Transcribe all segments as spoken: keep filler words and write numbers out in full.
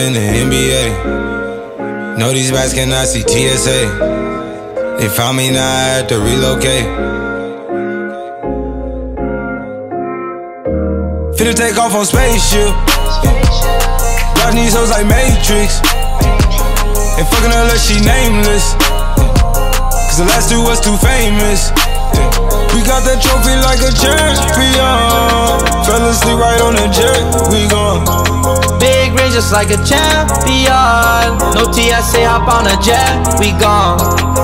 in the N B A. Know these rats cannot see T S A. They found me, now I had to relocate. Finna take off on spaceship. Watching these hoes like Matrix. Ain't fucking her unless she nameless. Cause the last two was too famous. We got that trophy like a champion. Fell asleep right on the jet, we gone. Big range just like a champion. No T S A, hop on a jet, we gone.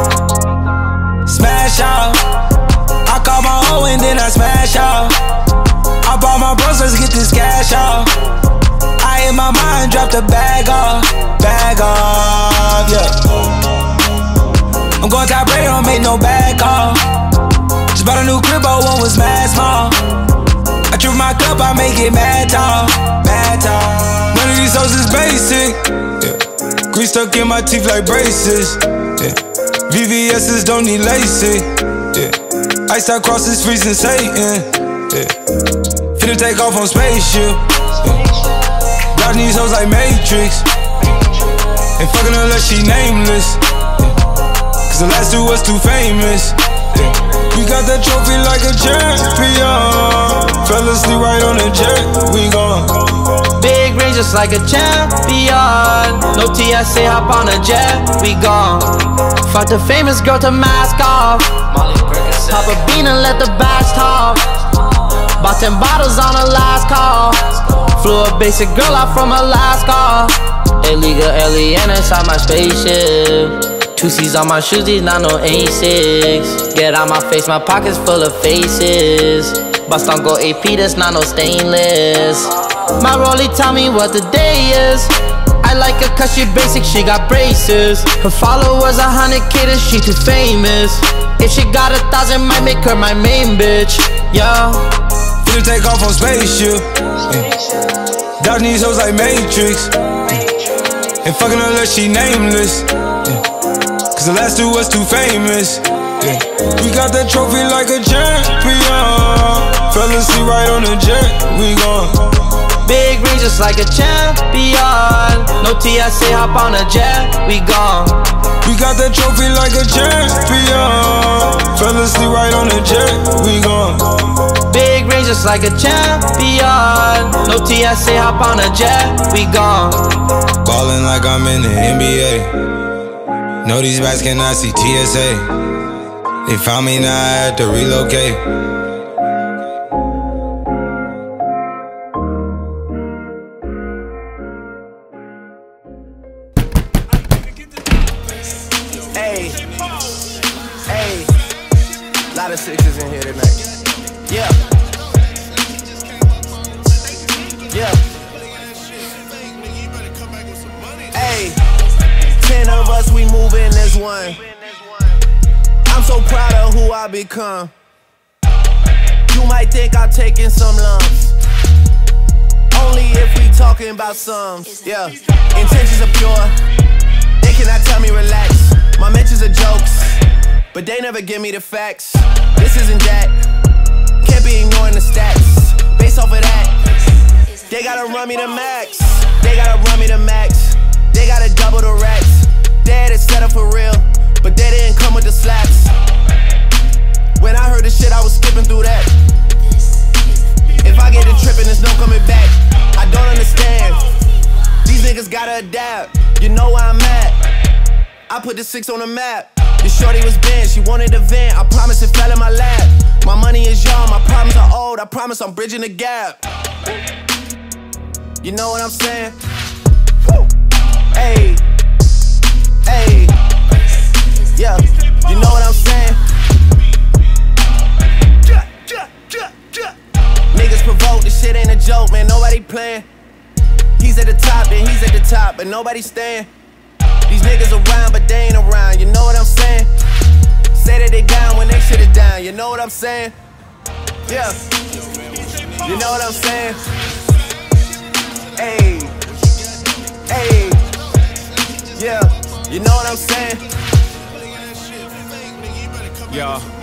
Smash out. I call my hoe and then I smash out. I bought my bros, let's get this cash out. I in my mind, dropped the bag off. Bag off, yeah. I'm going top rate, don't make no back off. Just bought a new crib, but one was mad small. I trip my cup, I make it mad tall. Mad tall. None of these hoes is basic, yeah. Grease stuck in my teeth like braces, yeah. V V S's don't need LASIK, yeah. Ice out crosses freezing Satan, yeah. Finna take off on spaceship, yeah. Dodging these hoes like Matrix. Ain't fucking her unless she nameless, yeah. Cause the last two was too famous, yeah. We got that trophy like a champion. Fell asleep right on the jet, we gone. Big range just like a champion. No T S A, hop on a jet, we gone. Fuck the famous girl to mask off. Pop a bean and let the bags talk. Bought ten bottles on her last call. Flew a basic girl out from Alaska. Illegal alien inside my spaceship. Two C's on my shoes, these not no A six. Get out my face, my pockets full of faces. Bust on go A P, that's not no stainless. My rollie tell me what the day is. I like her cause she basic, she got braces. Her followers a hundred K, that she too famous. If she got a thousand, might make her my main bitch, yeah. Finna take off on spaceship, yeah. Dodging these hoes like Matrix, yeah. Ain't fucking her unless she nameless, yeah. Cause the last two was too famous, yeah. We got that trophy like a champion. Fell asleep right on the jet, we gone. Big range just like a champion. No T S A, hop on a jet, we gone. We got that trophy like a champion. Fell asleep right on the jet, we gone. Big range just like a champion. No T S A, hop on a jet, we gone. Ballin' like I'm in the N B A. Know these rats cannot see T S A. They found me, now I had to relocate. Hey, hey, lot of sixes in here tonight. Yeah, yeah. Hey, ten of us, we moving as one. I'm so proud of who I become. You might think I'm taking some lumps, only if we talking about sums. Yeah, intentions are pure. They cannot tell me relax. My mentions are jokes, but they never give me the facts. This isn't that. Can't be ignoring the stats. Based off of that, they gotta run me the max. They gotta run me the max. They gotta double the racks. They had it set up for real, but they didn't come with the slaps. When I heard the shit, I was skipping through that. If I get to tripping, there's no coming back. I don't understand. These niggas gotta adapt. You know where I'm at. I put the six on the map. This shorty was bent, she wanted a vent. I promise it fell in my lap. My money is young, my problems are old. I promise I'm bridging the gap. You know what I'm saying? Hey, hey, yeah. You know what I'm saying? Niggas provoke, this shit ain't a joke, man. Nobody playing. He's at the top, then he's at the top, but nobody staying. These niggas around, but they ain't around. You know what I'm saying? Say that they down when they shit it down. You know what I'm saying? Yeah. You know what I'm saying? Hey. Hey. Yeah. You know what I'm saying? Yeah.